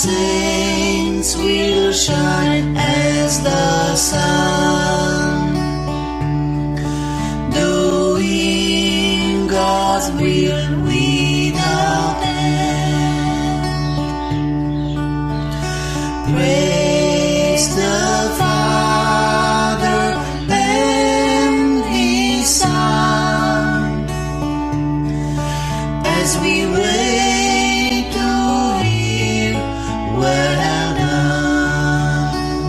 saints will shine as the sun, doing God's will without end. Praise the Father and His Son, as we wait to hear well done.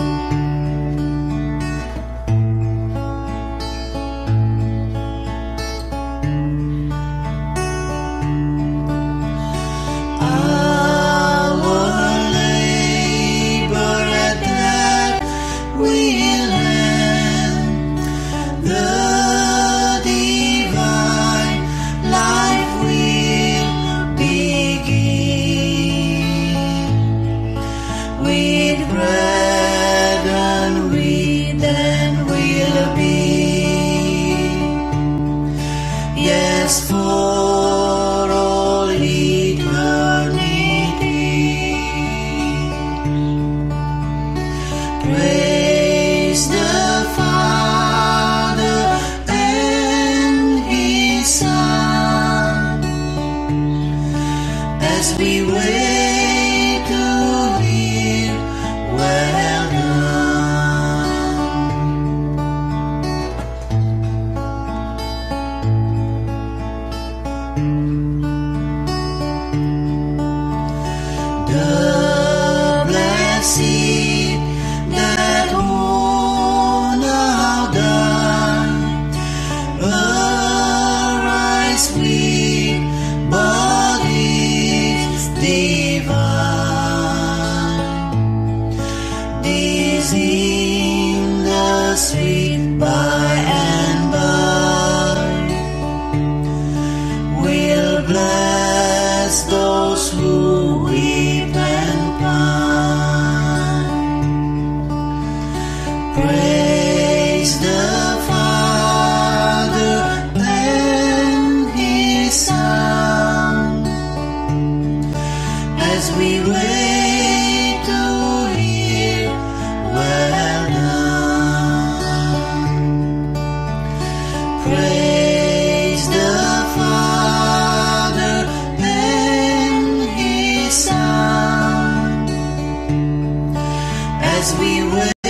Our labor at that will end, the divine life will begin. With brethren we then will be, yes, for all eternity. Praise the Father and His Son, as we wait to hear well done. The blessed that who now done, arise with bodies divine. This in the sweet by and by will bless those who weep and pine. Praise the Father and His Son, as we wait to hear well done. Praise the Father and His Son, as we wait.